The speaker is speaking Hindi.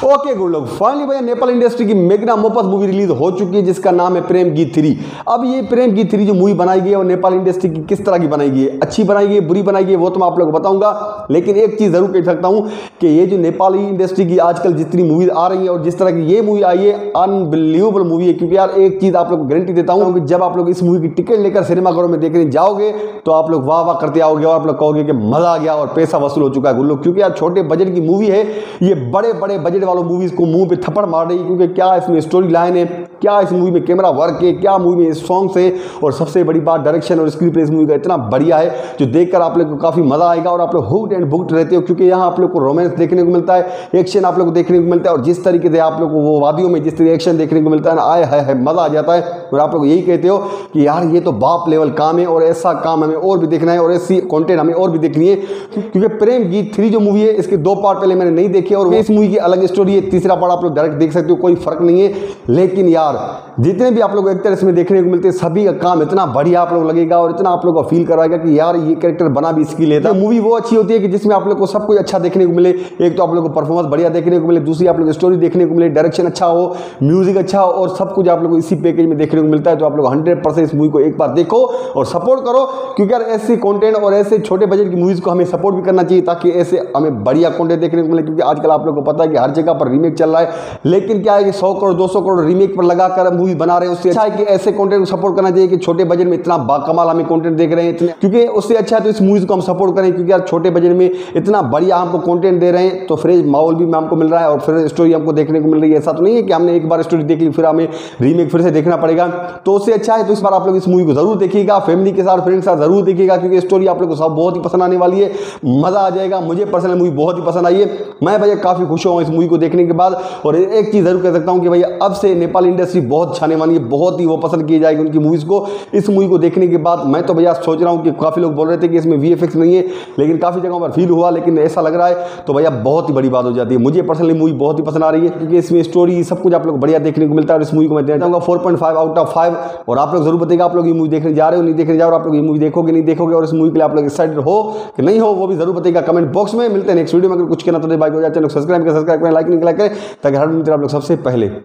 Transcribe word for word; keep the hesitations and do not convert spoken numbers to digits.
ओके गुड लोग, फाइनली भैया नेपाल इंडस्ट्री की मैग्नम ओपस मूवी रिलीज हो चुकी है जिसका नाम है प्रेम गीत थ्री। अब ये प्रेम गीत थ्री जो मूवी बनाई गई है वो नेपाल इंडस्ट्री की किस तरह की बनाई गई है, अच्छी बनाई गई है, बुरी बनाई गई है, वो तो मैं आप लोगों को बताऊंगा। लेकिन एक चीज जरूर कह सकता हूं कि ये जो नेपाली इंडस्ट्री की आजकल जितनी मूवी आ रही है और जिस तरह की ये मूवी आई है, अनबिलीवेबल मूवी है। क्योंकि यार एक चीज आप लोग को गारंटी देता हूं कि जब आप लोग इस मूवी की टिकट लेकर सिनेमाघरों में देखने जाओगे तो आप लोग वाह वाह करते आओगे और आप लोग कहोगे कि मजा आ गया और पैसा वसूल हो चुका है गुड लोग। क्योंकि यार छोटे बजट की मूवी है, ये बड़े बड़े बजट वालों मूवीज को मुंह पे थप्पड़ मार रही है। क्योंकि क्या इसमें स्टोरी लाइन है, क्या इस मूवी में कैमरा वर्क है, क्या मूवी में सॉन्ग्स है, और सबसे बड़ी बात डायरेक्शन और स्क्रीन प्ले इस मूवी का इतना बढ़िया है जो देखकर आप लोग को काफी मजा आएगा और आप लोग हुक्ड एंड बुक्ड रहते हो। क्योंकि यहाँ आप लोग को रोमांस देखने को मिलता है, एक्शन आप लोग को देखने को मिलता है, और जिस तरीके से आप लोग को वो वादियों में जिस तरीके एक्शन देखने को मिलता है ना, आए है, है मजा आ जाता है। और आप लोग यही कहते हो कि यार ये तो बाप लेवल काम है और ऐसा काम हमें और भी देखना है और ऐसी कंटेंट हमें और भी देखनी है। क्योंकि प्रेम गीत थ्री जो मूवी है इसके दो पार्ट पहले मैंने नहीं देखे और इस मूवी की अलग स्टोरी है, तीसरा पार्ट आप लोग डायरेक्ट देख सकते हो, कोई फर्क नहीं है। लेकिन यार जितने भी आप लोग एक्टर इसमें देखने को मिलते हैं सभी का काम इतना बढ़िया आप लोग लगेगा और इतना आप लोग को फील कराएगा कि यार ये कैरेक्टर बना भी इसकी लेता है। मूवी वो अच्छी होती है कि जिसमें आप लोग को सब कुछ अच्छा देखने को मिले। एक तो आप लोग को परफॉर्मेंस बढ़िया देखने को मिले, दूसरी आप लोग स्टोरी देखने को मिले, डायरेक्शन अच्छा हो, म्यूजिक अच्छा हो, और सब कुछ आप लोग को इसी पैकेज में देखने को मिलता है। तो आप लोग हंड्रेड परसेंट इस मूवी को एक बार देखो और सपोर्ट करो। क्योंकि यार ऐसी कंटेंट और ऐसे छोटे बजट की मूवीज को हमें सपोर्ट भी करना चाहिए ताकि ऐसे हमें बढ़िया कंटेंट देखने को मिले। क्योंकि आजकल आप लोग को पता है कि हर जगह पर रीमेक चल रहा है, लेकिन क्या है कि सौ करोड़ दो सौ करोड़ रीमेक पर लगाकर मूवी बना रहे हैं। उससे अच्छा है कि ऐसे कंटेंट को सपोर्ट करना चाहिए कि छोटे बजट में इतना बाकमाल हमें कंटेंट देख रहे हैं इतने, क्योंकि उससे अच्छा है तो इस मूवीज को हम सपोर्ट करें। क्योंकि यार छोटे बजट में इतना बढ़िया हमको कंटेंट दे रहे हैं तो फ्रेश माहौल भी हमको मिल रहा है और फ्रेश स्टोरी हमको देखने को मिल रही है। ऐसा तो नहीं है कि हमने एक बार स्टोरी देख ली फिर हमें रीमेक फिर से देखना पड़ेगा। तो उससे अच्छा है तो इस बार आप लोग इस मूवी को जरूर देखिएगा, फैमिली के साथ फ्रेंड के साथ जरूर देखिएगा। क्योंकि स्टोरी आप लोग को सब बहुत ही पसंद आने वाली है, मजा आ जाएगा। मुझे पर्सनल मूवी बहुत ही पसंद आई है, मैं भैया काफी खुश हूँ इस मूवी को देखने के बाद। और एक चीज जरूर कह सकता हूँ कि भैया अब से नेपाल इंडस्ट्री बहुत छाने वाली है, बहुत ही वो पसंद की जाएगी उनकी मूवीज को इस मूवी को देखने के बाद। मैं तो भैया सोच रहा हूँ कि काफी लोग बोल रहे थे कि इसमें वीएफएक्स नहीं है, लेकिन काफी जगहों पर फील हुआ, लेकिन ऐसा लग रहा है तो भैया बहुत ही बड़ी बात हो जाती है। मुझे पर्सनली मूवी बहुत ही पसंद आ रही है क्योंकि इसमें स्टोरी सब कुछ आप लोग बढ़िया देखने को मिलता है। और इस मूवी को मैं देना चाहूंगा four point five out of five. और आप लोग जरूर बताइएगा आप लोग ये मूवी देखने जा रहे हो नहीं देखने जा रहे हो, आप लोग ये मूवी देखोगे नहीं देखोगे, और इस मूवी के लिए आप लोग एक्साइटेड हो कि नहीं हो वो भी जरूर बताइएगा कमेंट बॉक्स में। मिलते हैं नेक्स्ट वीडियो में। अगर कुछ कहना तो बाइक हो जाए चैनल सब्सक्राइब करें, सब्सक्राइब करें, लाइक नहीं करें ताकि हर वीडियो आप लोग सबसे पहले